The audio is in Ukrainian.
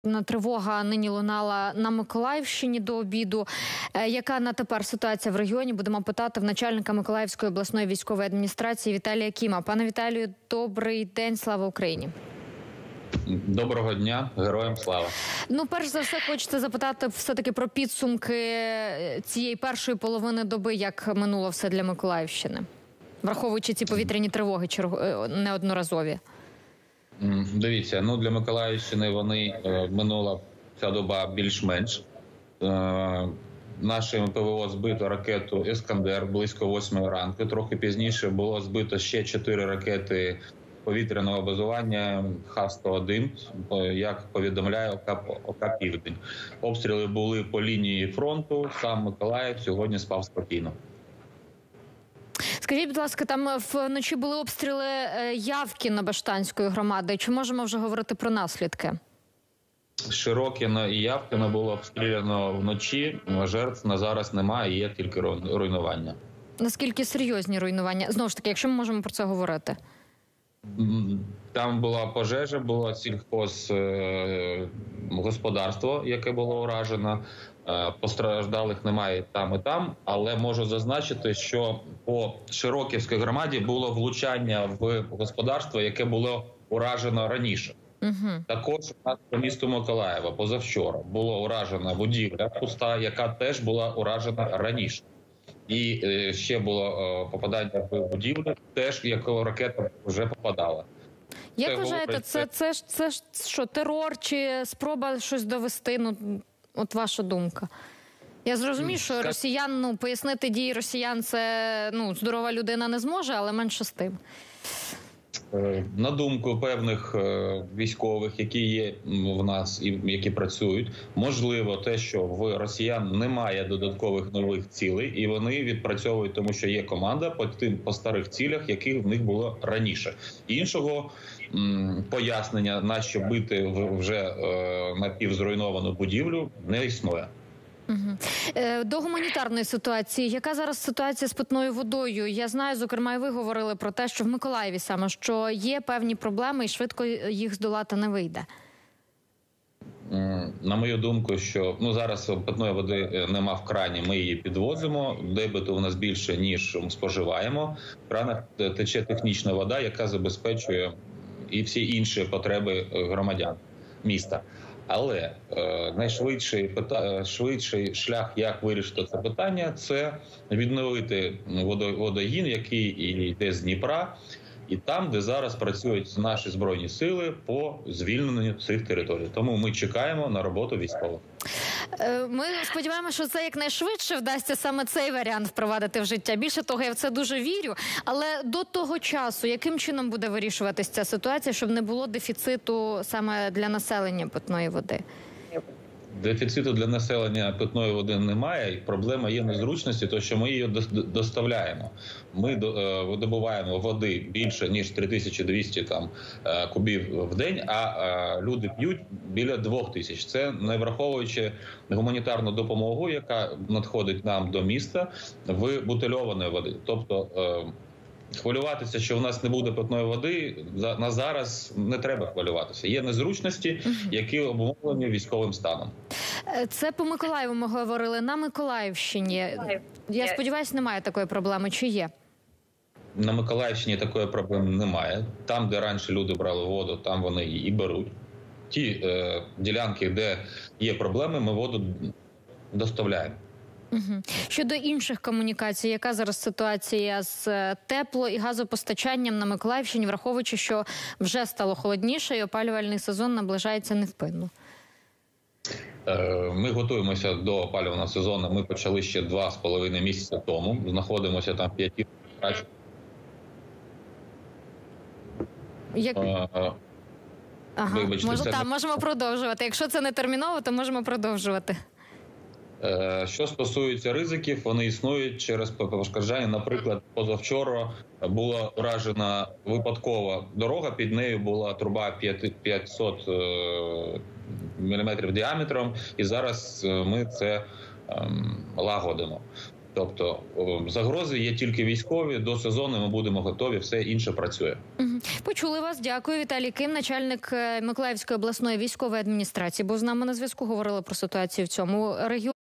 Тривога нині лунала на Миколаївщині до обіду. Яка на тепер ситуація в регіоні? Будемо питати в начальника Миколаївської обласної військової адміністрації Віталія Кіма. Пане Віталію, добрий день, слава Україні. Доброго дня, героям слава. Перш за все, хочеться запитати все-таки про підсумки цієї першої половини доби, як минуло все для Миколаївщини, враховуючи ці повітряні тривоги неодноразові. Дивіться, для Миколаївщини минула ця доба більш-менш. Нашим ПВО збито ракету «Іскандер» близько 8 ранку. Трохи пізніше було збито ще 4 ракети повітряного базування Х-101, як повідомляє ОК «Південь». Обстріли були по лінії фронту, сам Миколаїв сьогодні спав спокійно. Скажіть, будь ласка, там вночі були обстріли Явкіна Баштанської громади. Чи можемо вже говорити про наслідки? Широкіно і Явкіно було обстріляно вночі. Жертв на зараз немає, є тільки руйнування. Наскільки серйозні руйнування? Знову ж таки, якщо ми можемо про це говорити. Там була пожежа, було сільхозгосподарство, яке було уражено. Постраждалих немає там і там, але можу зазначити, що по Широківській громаді було влучання в господарство, яке було уражено раніше. Також у нас по місту Миколаєва позавчора було уражена будівля пуста, яка теж була уражена раніше. І ще було попадання в будівлю, теж як ракета вже попадала. Як вважаєте, це що, терор чи спроба щось довести? От ваша думка. Я зрозумію, що росіян, пояснити дії росіян це, здорова людина не зможе, але менше з тим. На думку певних військових, які є в нас і які працюють, можливо те, що в росіян немає додаткових нових цілей, і вони відпрацьовують, тому що є команда по старих цілях, які в них було раніше. Іншого пояснення, на що бити вже напівзруйновану будівлю, не існує. До гуманітарної ситуації. Яка зараз ситуація з питною водою? Я знаю, зокрема, і ви говорили про те, що в Миколаєві саме, що є певні проблеми і швидко їх здолати не вийде. На мою думку, що зараз питної води нема в крані, ми її підвозимо, дебету у нас більше, ніж споживаємо. В кранах тече технічна вода, яка забезпечує і всі інші потреби громадян міста. Але найшвидший шлях, як вирішити це питання, це відновити водогін, який йде з Дніпра, і там, де зараз працюють наші Збройні сили по звільненню цих територій. Тому ми чекаємо на роботу військових. Ми сподіваємося, що це якнайшвидше вдасться саме цей варіант впровадити в життя. Більше того, я в це дуже вірю. Але до того часу, яким чином буде вирішуватися ця ситуація, щоб не було дефіциту саме для населення питної води? Дефіциту для населення питної води немає. Проблема є незручності, тому що ми її доставляємо. Ми видобуваємо води більше, ніж 3200 кубів в день, а люди п'ють біля 2000. Це не враховуючи гуманітарну допомогу, яка надходить нам до міста в бутильованої води. Тобто хвилюватися, що в нас не буде питної води, на зараз не треба хвилюватися. Є незручності, які обумовлені військовим станом. Це по Миколаєву ми говорили. На Миколаївщині, я сподіваюся, немає такої проблеми. Чи є? На Миколаївщині такої проблеми немає. Там, де раніше люди брали воду, там вони її і беруть. Ті ділянки, де є проблеми, ми воду доставляємо. Щодо інших комунікацій, яка зараз ситуація з тепло- і газопостачанням на Миколаївщині, враховуючи, що вже стало холодніше і опалювальний сезон наближається невпинно? Ми готуємося до опалювального сезону. Ми почали ще 2,5 місяці тому. Знаходимося там 5 років. Можемо продовжувати. Якщо це не терміново, то можемо продовжувати. Що стосується ризиків, вони існують через пошкодження. Наприклад, позавчора була уражена випадкова дорога, під нею була труба 500 мм діаметром, і зараз ми це лагодимо. Тобто загрози є тільки військові, до сезону ми будемо готові, все інше працює. Почули вас. Дякую. Віталій Ким, начальник Миколаївської обласної військової адміністрації, був з нами на зв'язку. Говорили про ситуацію в цьому регіоні.